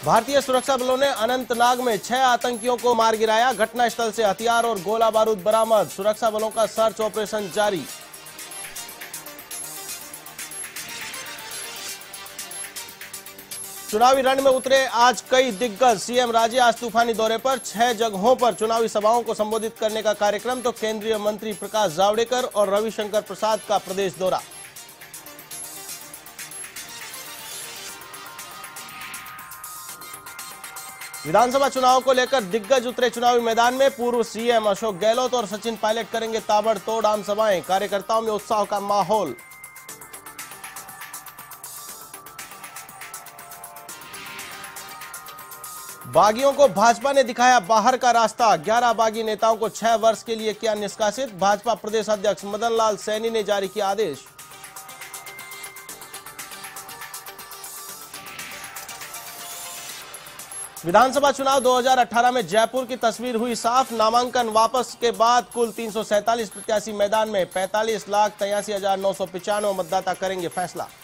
भारतीय सुरक्षा बलों ने अनंतनाग में 6 आतंकियों को मार गिराया। घटनास्थल से हथियार और गोला बारूद बरामद। सुरक्षा बलों का सर्च ऑपरेशन जारी। चुनावी रण में उतरे आज कई दिग्गज। सीएम राजे आज तूफानी दौरे पर। 6 जगहों पर चुनावी सभाओं को संबोधित करने का कार्यक्रम। तो केंद्रीय मंत्री प्रकाश जावड़ेकर और रविशंकर प्रसाद का प्रदेश दौरा। विधानसभा चुनाव को लेकर दिग्गज उतरे चुनावी मैदान में। पूर्व सीएम अशोक गहलोत और सचिन पायलट करेंगे ताबड़तोड़ आम सभाएं। कार्यकर्ताओं में उत्साह का माहौल। बागियों को भाजपा ने दिखाया बाहर का रास्ता। 11 बागी नेताओं को 6 वर्ष के लिए किया निष्कासित। भाजपा प्रदेश अध्यक्ष मदन लाल सैनी ने जारी किया आदेश। विधानसभा चुनाव 2018 में जयपुर की तस्वीर हुई साफ। नामांकन वापस के बाद कुल 347 प्रत्याशी मैदान में। 45,83,995 मतदाता करेंगे फैसला।